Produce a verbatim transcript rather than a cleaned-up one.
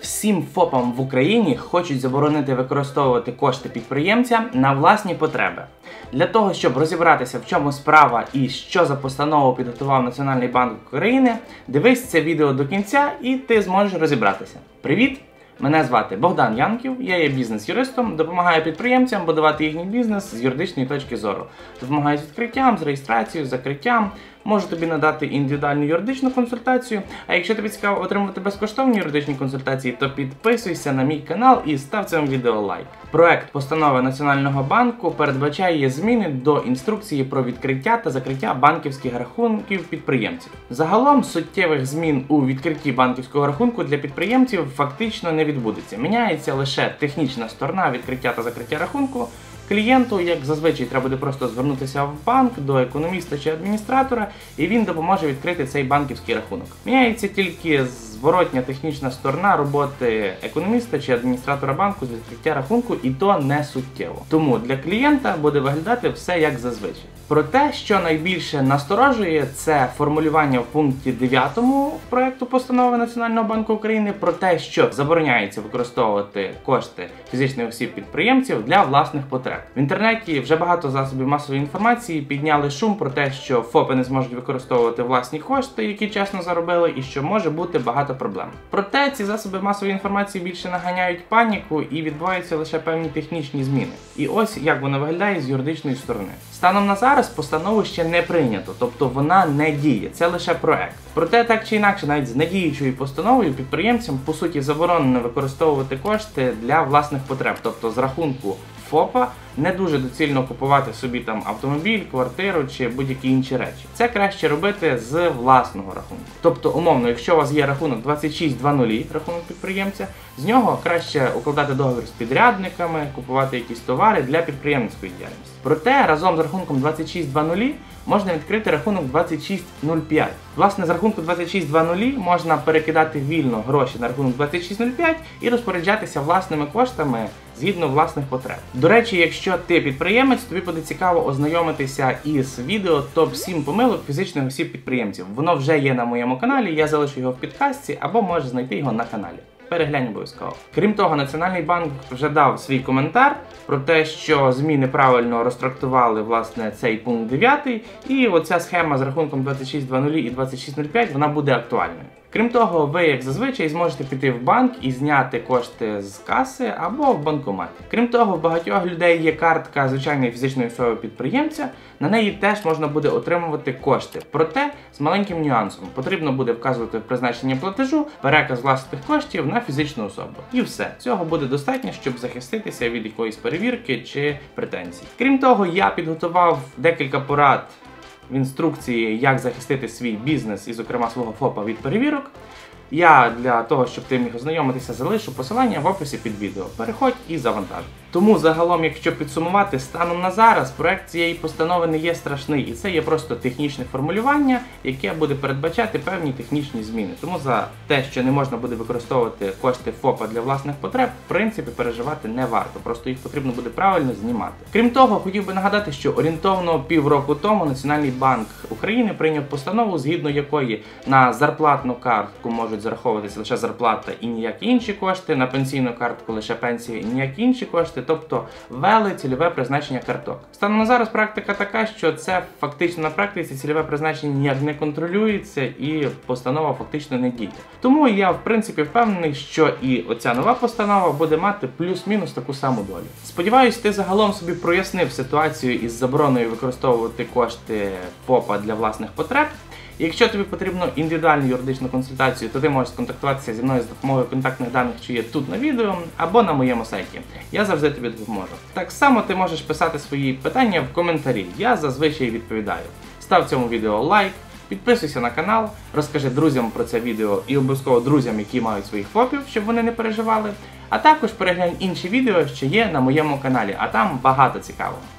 Всім ФОПам в Україні хочуть заборонити використовувати кошти підприємця на власні потреби. Для того, щоб розібратися, в чому справа і що за постанову підготував Національний банк України, дивись це відео до кінця і ти зможеш розібратися. Привіт! Мене звати Богдан Янків, я є бізнес-юристом, допомагаю підприємцям будувати їхній бізнес з юридичної точки зору. Допомагаю з відкриттям, з реєстрацією, закриттям, можу тобі надати індивідуальну юридичну консультацію. А якщо тобі цікаво отримувати безкоштовні юридичні консультації, то підписуйся на мій канал і став цьому відео лайк. Проект постанови Національного банку передбачає зміни до інструкції про відкриття та закриття банківських рахунків підприємців. Загалом суттєвих змін у відкритті банківського рахунку для підприємців фактично не відбудеться. Міняється лише технічна сторона відкриття та закриття рахунку. Клієнту, як зазвичай, треба буде просто звернутися в банк до економіста чи адміністратора, і він допоможе відкрити цей банківський рахунок. Міняється тільки зворотня технічна сторона роботи економіста чи адміністратора банку з відкриття рахунку, і то не суттєво. Тому для клієнта буде виглядати все як зазвичай. Проте, що найбільше насторожує, це формулювання в пункті дев'ятому проекту постанови Національного банку України про те, що забороняється використовувати кошти фізичних осіб-підприємців для власних потреб. В інтернеті вже багато засобів масової інформації підняли шум про те, що ФОПи не зможуть використовувати власні кошти, які чесно заробили, і що може бути багато проблем. Проте ці засоби масової інформації більше наганяють паніку і відбуваються лише певні технічні зміни. І ось як воно виглядає з юридичної сторони. Станом на зараз постанову ще не прийнято, тобто вона не діє, це лише проект. Проте так чи інакше, навіть з недіючою постановою підприємцям по суті заборонено використовувати кошти для власних потреб, тобто з рахунку ФОПа не дуже доцільно купувати собі там автомобіль, квартиру чи будь-які інші речі. Це краще робити з власного рахунку. Тобто, умовно, якщо у вас є рахунок двадцять шість двадцять, рахунок підприємця, з нього краще укладати договір з підрядниками, купувати якісь товари для підприємницької діяльності. Проте, разом з рахунком двадцять шість двадцять можна відкрити рахунок двадцять шість нуль п'ять. Власне, з рахунку двадцять шість двадцять можна перекидати вільно гроші на рахунок двадцять шість нуль п'ять і розпоряджатися власними коштами згідно власних потреб. До речі, якщо ти підприємець, тобі буде цікаво ознайомитися із відео топ сім помилок фізичних осіб-підприємців. Воно вже є на моєму каналі, я залишу його в підкастці або можеш знайти його на каналі. Переглянь обов'язково. Крім того, Національний банк вже дав свій коментар про те, що ЗМІ неправильно розтрактували власне цей пункт дев'ятий, і оця схема з рахунком двадцять шість двадцять і двадцять шість нуль п'ять, вона буде актуальною. Крім того, ви, як зазвичай, зможете піти в банк і зняти кошти з каси або в банкоматі. Крім того, в багатьох людей є картка звичайної фізичної особи-підприємця, на неї теж можна буде отримувати кошти. Проте, з маленьким нюансом, потрібно буде вказувати призначення платежу, переказ власних коштів на фізичну особу. І все. Цього буде достатньо, щоб захиститися від якоїсь перевірки чи претензій. Крім того, я підготував декілька порад в інструкції, як захистити свій бізнес і, зокрема, свого ФОПа від перевірок. Я для того, щоб ти міг ознайомитися, залишу посилання в описі під відео. Переходь і завантажуй. Тому загалом, якщо підсумувати, станом на зараз проект цієї постанови не є страшний, і це є просто технічне формулювання, яке буде передбачати певні технічні зміни. Тому за те, що не можна буде використовувати кошти ФОПа для власних потреб, в принципі, переживати не варто, просто їх потрібно буде правильно знімати. Крім того, хотів би нагадати, що орієнтовно півроку тому Національний банк України прийняв постанову, згідно якої на зарплатну картку можуть зараховуватися лише зарплата і ніякі інші кошти, на пенсійну картку лише пенсія і ніякі інші кошти, тобто ввели цільове призначення карток. Станом на зараз практика така, що це фактично на практиці цільове призначення ніяк не контролюється і постанова фактично не діє. Тому я в принципі впевнений, що і оця нова постанова буде мати плюс-мінус таку саму долю. Сподіваюсь, ти загалом собі прояснив ситуацію із забороною використовувати кошти ФОПа для власних потреб. Якщо тобі потрібно індивідуальну юридичну консультацію, то ти можеш сконтактуватися зі мною за допомогою контактних даних, що є тут на відео, або на моєму сайті. Я завжди тобі допоможу. Так само ти можеш писати свої питання в коментарі, я зазвичай відповідаю. Став цьому відео лайк, підписуйся на канал, розкажи друзям про це відео і обов'язково друзям, які мають своїх ФОПів, щоб вони не переживали. А також переглянь інші відео, що є на моєму каналі, а там багато цікавого.